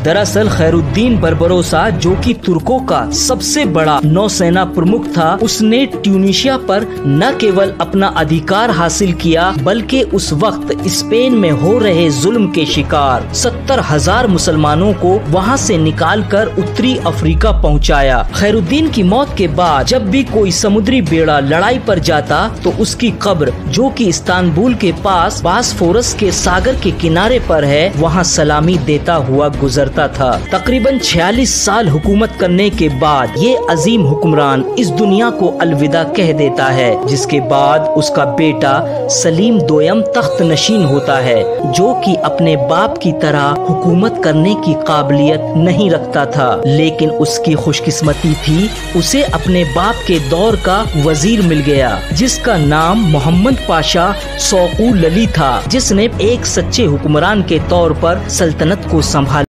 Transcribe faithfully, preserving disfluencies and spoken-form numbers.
दरअसल खैरुद्दीन बरबरोसा, जो कि तुर्कों का सबसे बड़ा नौसेना प्रमुख था, उसने ट्यूनीशिया पर न केवल अपना अधिकार हासिल किया बल्कि उस वक्त स्पेन में हो रहे जुल्म के शिकार सत्तर हजार मुसलमानों को वहां से निकालकर उत्तरी अफ्रीका पहुंचाया। खैरुद्दीन की मौत के बाद जब भी कोई समुद्री बेड़ा लड़ाई पर जाता तो उसकी कब्र, जो कि इस्तांबुल के पास बासफोरस के सागर के किनारे पर है, वहां सलामी देता हुआ गुजरता था। तकरीबन छियालीस साल हुकूमत करने के बाद ये अजीम हुक्मरान इस दुनिया को अलविदा कह देता है, जिसके बाद उसका बेटा सलीम दोयम तख्त नशीन होता है, जो कि अपने बाप की तरह हुकूमत करने की काबिलियत नहीं रखता था, लेकिन उसकी खुशकिस्मती थी उसे अपने बाप के दौर का वजीर मिल गया, जिसका नाम मोहम्मद पाशा सौकू लली था, जिसने एक सच्चे हुक्मरान के तौर पर सल्तनत को संभाला।